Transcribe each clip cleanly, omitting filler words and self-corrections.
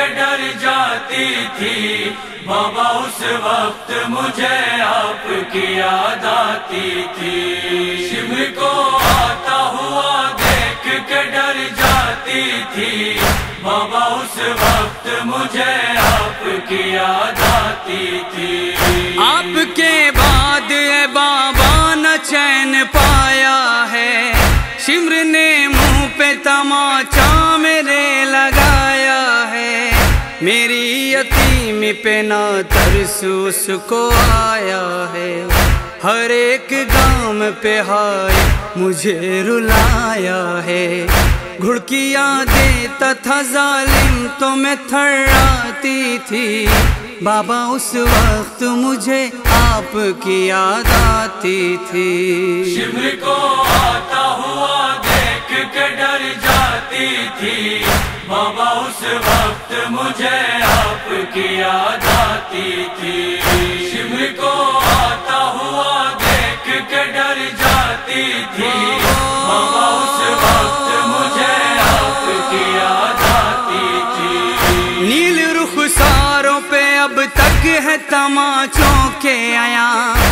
ڈر جاتی تھی بابا اس وقت مجھے آپ کی یاد آتی تھی شمر کو آتا ہوا دیکھ کے ڈر جاتی تھی بابا اس وقت مجھے آپ کی یاد آتی تھی آپ کے بعد اے بابا نہ چین پایا ہے شمر نے منہ پہ تماچا میرے لگایا ہے میری یتیمی پہ نہ ترس اس کو آیا ہے ہر ایک گام پہ ہائے مجھے رلایا ہے گھڑکیاں دیتا تھا ظالم تو میں تھراتی تھی بابا اس وقت مجھے آپ کی یاد آتی تھی شمر کو آتا ہوا دیکھ کے ڈر جاتی تھی بابا اس وقت مجھے آپ کی یاد آتی تھی شمر کو آتا ہوا دیکھ کے ڈر جاتی تھی بابا اس وقت مجھے آپ کی یاد آتی تھی نیل رخساروں پہ اب تک ہے تماچوں کے آیا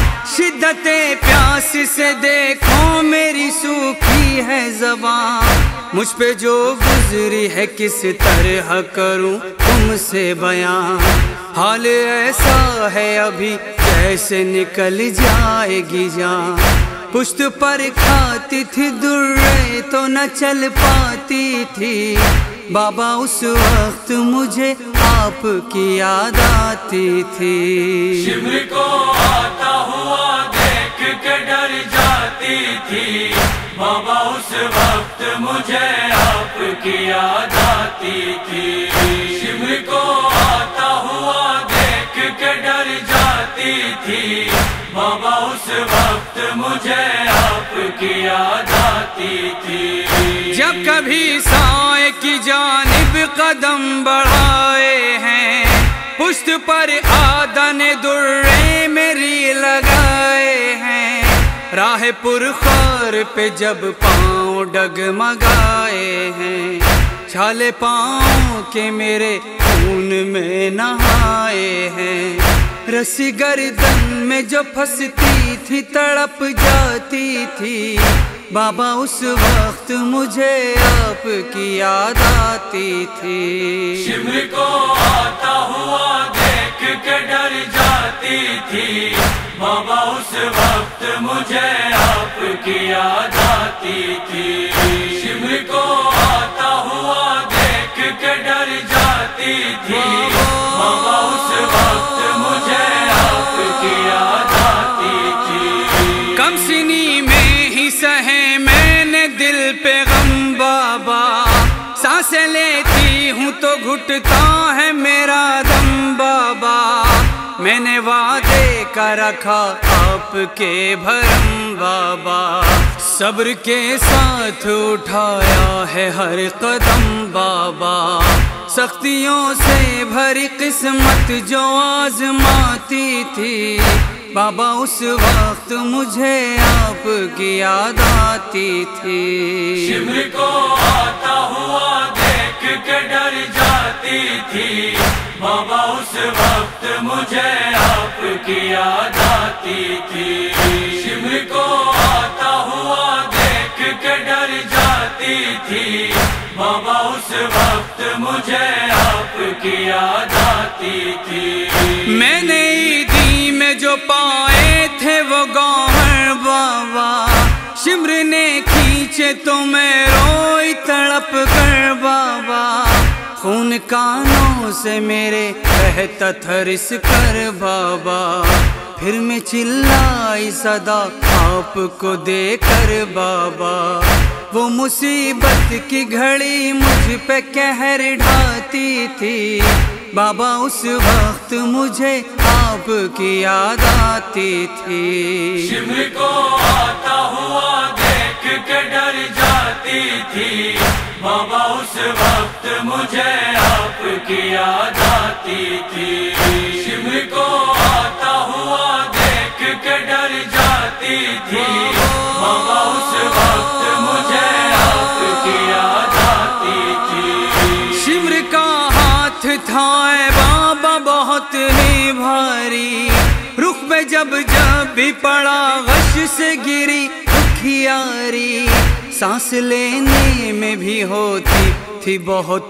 شدت پیاس سے دیکھو میری سوکھی ہے زبان مجھ پہ جو گزری ہے کس طرح کروں تم سے بیان حال ایسا ہے ابھی جیسے نکل جائے گی جان پشت پر کھاتی تھی درے تو نہ چل پاتی تھی بابا اس وقت مجھے آپ کی یاد آتی تھی شمر کو آتا ہوا دیکھ کے ڈر جاتی تھی بابا اس وقت مجھے آپ کی یاد آتی تھی شمر کو آتا ہوا دیکھ کے ڈر جاتی تھی بابا اس وقت مجھے آپ کی یاد آتی تھی جب کبھی سائے کی جانب قدم بڑھائے ہیں پشت پر آدن درے میری لگائے ہیں راہ پرخار پہ جب پاؤں ڈگمگائے ہیں چھالے پاؤں کے میرے خون میں نہائے ہیں رسی گردن میں جو پھنستی تھی تڑپ جاتی تھی بابا اس وقت مجھے آپ کی یاد آتی تھی شمر کو آتا ہوا دیکھ کے ڈر جاتی تھی بابا اس وقت مجھے آپ کی یاد آتی تھی شمر کو آتا ہوا دیکھ کے ڈر جاتی تھی بابا اس وقت مجھے آپ کی یاد آتی تھی کم سنی میں ہی سہے میں نے دل پہ غم بابا سانسیں لیتی ہوں تو گھٹتا ہے میرا دم بابا میں نے وعدے کا رکھا آپ کے بھرم بابا صبر کے ساتھ اٹھایا ہے ہر قدم بابا سختیوں سے بھری قسمت جو آزماتی تھی بابا اس وقت مجھے آپ کی یاد آتی تھی شمر کو آتا ہوا دیکھ کے ڈر جاتی تھی بابا اس وقت مجھے آپ کی یاد آتی تھی شمر کو آتا ہوا دیکھ کے ڈر جاتی تھی بابا اس وقت مجھے آپ کی یاد آتی تھی میں نے عیدی میں جو پائے تھے وہ گوہر بابا شمر نے کھینچے تو میں روئی تڑپ کر بابا خون کانوں سے میرے بہتا تھا رس کر بابا پھر میں چلائی صدا آپ کو دے کر بابا وہ مصیبت کی گھڑی مجھ پہ قہر ڈھاتی تھی بابا اس وقت مجھے آپ کی یاد آتی تھی شمر کو آتا ہوا دیکھ کے ڈر جاتی تھی بابا اس وقت مجھے آپ کی یاد آتی تھی شمر کو آتا ہوا دیکھ کے ڈر جاتی تھی بابا اس وقت مجھے آپ کی یاد آتی تھی شمر کا ہاتھ تھا اے بابا بہت ہی بھاری، رخ پہ جب بھی پڑا غش سے گری دکھیاری، سانس لینے میں بھی ہوتی تھی بہت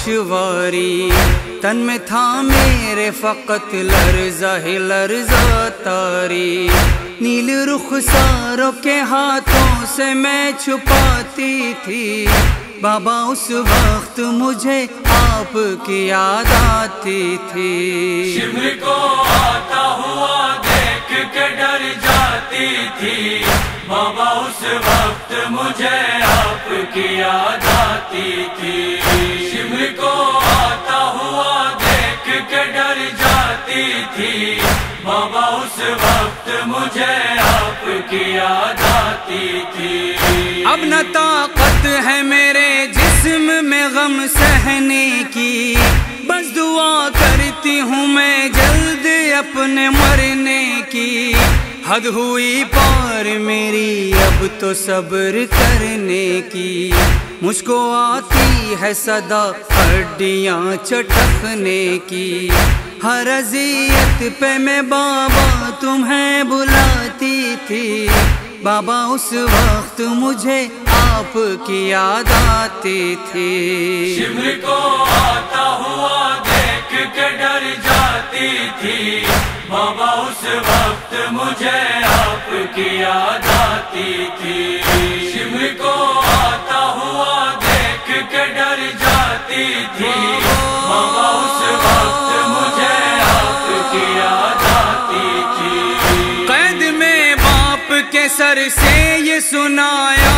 دشواری، تن میں تھا میرے فقط لرزہ ہی لرزہ تاری، نیل رخساروں کے ہاتھوں سے میں چھپاتی تھی، بابا اس وقت مجھے آپ کی یاد آتی تھی، شمر کو آتا ہوا دیکھ کے ڈر جاتی تھی، بابا اس وقت مجھے آپ کی یاد آتی تھی، شمر کو آتا ہوا دیکھ کے ڈر جاتی تھی، بابا اس وقت مجھے آپ کی یاد آتی تھی، اب نہ طاقت ہے میرے جسم میں غم سہنے کی، بس دعا کرتی ہوں میں جلد اپنے مرنے کی، حد ہوئی پار میری اب تو صبر کرنے کی، مجھ کو آتی ہے صدا ہڈیاں چٹکنے کی، ہر اذیت پہ میں بابا تمہیں بلاتی تھی، بابا اس وقت مجھے آپ کی یاد آتی تھی، شمر کو آتا ہوا دیکھ کے ڈر جاتی تھی، بابا اس وقت مجھے آپ کی یاد آتی تھی، شمر کو آتا ہوا دیکھ کے ڈر جاتی تھی، بابا اس وقت مجھے آپ کی یاد آتی تھی، قید میں باپ کے سر سے یہ سنایا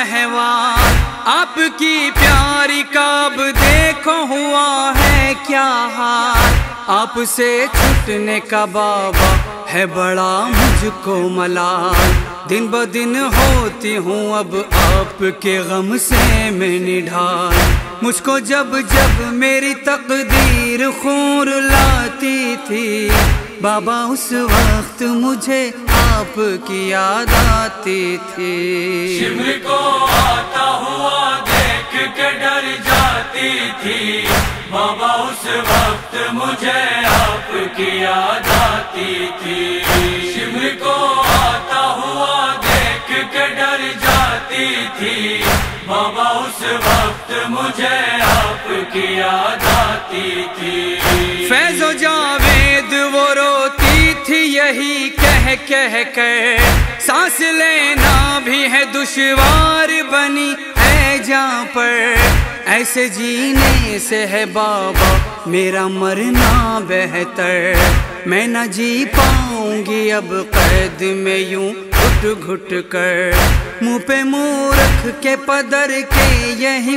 احوال، آپ کی پیاری کا اب دیکھو ہوا ہے کیا حال، آپ سے چھٹنے کا بابا ہے بڑا مجھ کو ملال، دن بدن ہوتی ہوں اب آپ کے غم سے میں نڈھال، مجھ کو جب جب میری تقدیر خون لاتی تھی، بابا اس وقت مجھے آپ کی یاد آتی تھی، شمر کو آتا ہوا دیکھ کے ڈر جاتی تھی، بابا اس وقت مجھے آپ کی یاد آتی تھی، شمر کو آتا ہوا دیکھ کے ڈر جاتی تھی، بابا اس وقت مجھے آپ کی یاد آتی تھی، فیض و جاوید وہ روتی تھی یہی کہہ کر، سانس لینا بھی ہے دشوار بنی ہے جہاں پر، ایسے جینے سے ہے بابا میرا مرنا بہتر، میں نہ جی پاؤں گی اب قید میں یوں گھٹ گھٹ کر، منہ پہ منہ رکھ کے پدر کے یہی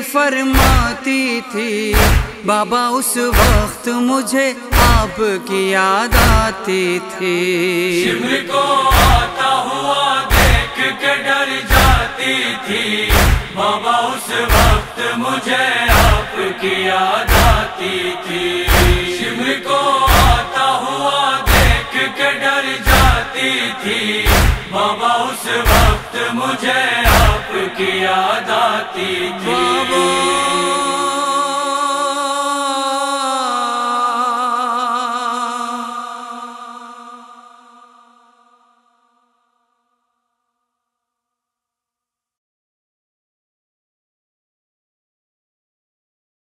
فرماتی تھی، بابا اس وقت مجھے آپ کی یاد آتی تھی، شمر کو آتا ہوا دیکھ کے ڈر جاتی تھی، بابا اس وقت مجھے آپ کی یاد آتی تھی، شمر کو آتا ہوا دیکھ کے ڈر جاتی تھی، بابا اس وقت مجھے آپ کی یاد آتی تھی،